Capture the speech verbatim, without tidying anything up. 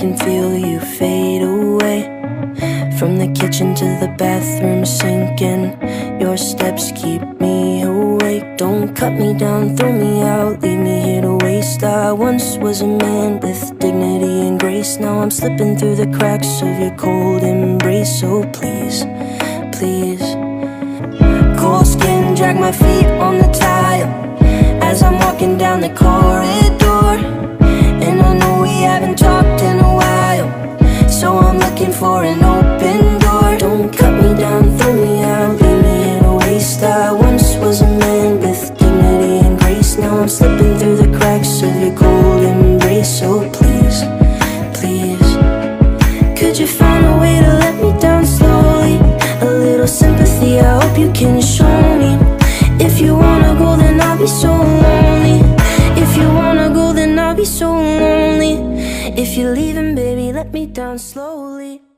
can feel you fade away. From the kitchen to the bathroom sinking, your steps keep me awake. Don't cut me down, throw me out, leave me here to waste. I once was a man with dignity and grace. Now I'm slipping through the cracks of your cold embrace. So please, please. Cold skin, drag my feet on the tile as I'm walking down the corridor. And I know we haven't talked in a while, so I'm looking for an open door. Don't cut me down, throw me out, leave me here to waste. I once was a man with dignity and grace. Now I'm slipping through the cracks of your cold embrace. So please, please, could you find a way to let me down slowly? A little sympathy, I hope you can show me. If you wanna go, then I'll be so lonely. If you wanna go, then I'll be so lonely. If you're leaving, baby, let me down slowly.